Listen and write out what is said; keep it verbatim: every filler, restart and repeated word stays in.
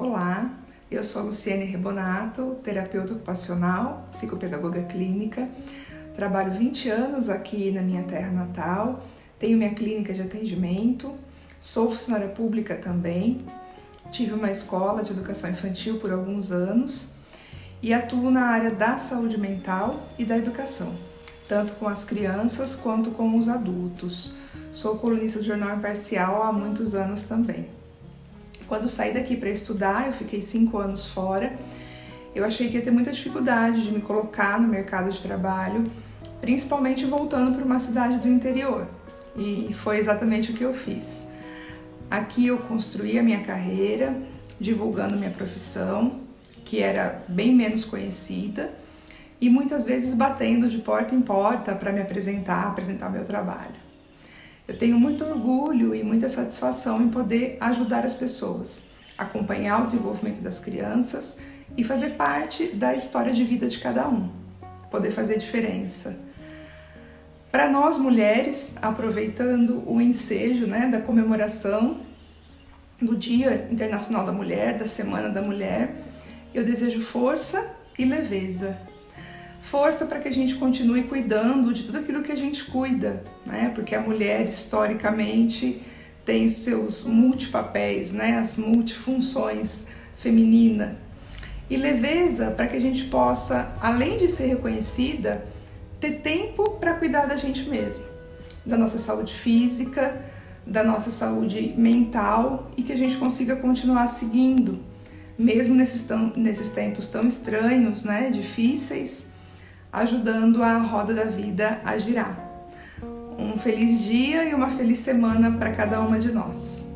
Olá, eu sou a Luciene Rebonato, terapeuta ocupacional, psicopedagoga clínica. Trabalho vinte anos aqui na minha terra natal, tenho minha clínica de atendimento, sou funcionária pública também, tive uma escola de educação infantil por alguns anos e atuo na área da saúde mental e da educação, tanto com as crianças quanto com os adultos. Sou colunista do Jornal Imparcial há muitos anos também. Quando saí daqui para estudar, eu fiquei cinco anos fora, eu achei que ia ter muita dificuldade de me colocar no mercado de trabalho, principalmente voltando para uma cidade do interior. E foi exatamente o que eu fiz. Aqui eu construí a minha carreira, divulgando minha profissão, que era bem menos conhecida, e muitas vezes batendo de porta em porta para me apresentar, apresentar meu trabalho. Eu tenho muito orgulho e muita satisfação em poder ajudar as pessoas, acompanhar o desenvolvimento das crianças e fazer parte da história de vida de cada um, poder fazer diferença. Para nós mulheres, aproveitando o ensejo, né, da comemoração do Dia Internacional da Mulher, da Semana da Mulher, eu desejo força e leveza. Força para que a gente continue cuidando de tudo aquilo que a gente cuida, né? Porque a mulher, historicamente, tem seus multipapéis, né? As multifunções feminina. E leveza para que a gente possa, além de ser reconhecida, ter tempo para cuidar da gente mesmo, da nossa saúde física, da nossa saúde mental e que a gente consiga continuar seguindo, mesmo nesses, tão, nesses tempos tão estranhos, né? Difíceis, ajudando a roda da vida a girar. Um feliz dia e uma feliz semana para cada uma de nós.